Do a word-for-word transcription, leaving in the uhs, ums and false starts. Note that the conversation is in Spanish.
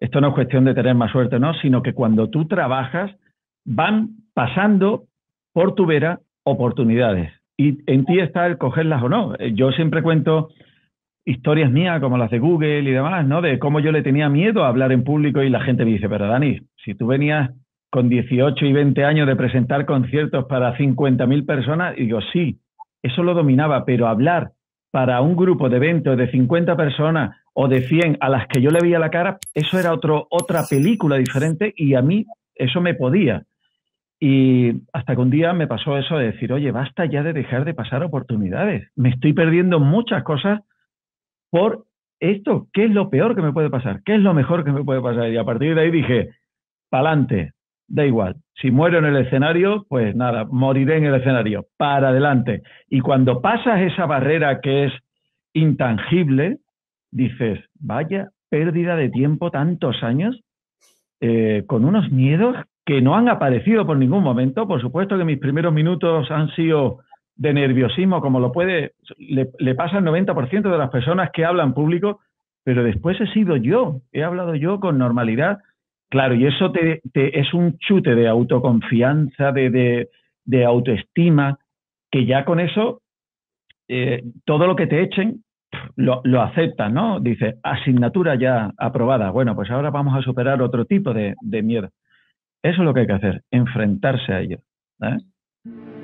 esto no es cuestión de tener más suerte, ¿no? Sino que cuando tú trabajas, van pasando por tu vera oportunidades. Y en ti está el cogerlas o no. Yo siempre cuento historias mías como las de Google y demás, ¿no? De cómo yo le tenía miedo a hablar en público y la gente me dice, pero Dani, si tú venías con dieciocho y veinte años de presentar conciertos para cincuenta mil personas, y digo, sí, eso lo dominaba, pero hablar para un grupo de veinte o de cincuenta personas o de cien a las que yo le veía la cara, eso era otro, otra película diferente y a mí eso me podía. Y hasta que un día me pasó eso de decir, oye, basta ya de dejar de pasar oportunidades. Me estoy perdiendo muchas cosas por esto. ¿Qué es lo peor que me puede pasar? ¿Qué es lo mejor que me puede pasar? Y a partir de ahí dije, pa'lante, da igual. Si muero en el escenario, pues nada, moriré en el escenario. Para adelante. Y cuando pasas esa barrera que es intangible, dices, vaya pérdida de tiempo tantos años eh, con unos miedos que no han aparecido por ningún momento. Por supuesto que mis primeros minutos han sido de nerviosismo, como lo puede, le, le pasa al noventa por ciento de las personas que hablan público, pero después he sido yo, he hablado yo con normalidad. Claro, y eso te, te, es un chute de autoconfianza, de, de, de autoestima, que ya con eso, eh, todo lo que te echen, lo, lo aceptas, ¿no? Dice, asignatura ya aprobada. Bueno, pues ahora vamos a superar otro tipo de, de miedo. Eso es lo que hay que hacer, enfrentarse a ello, ¿eh?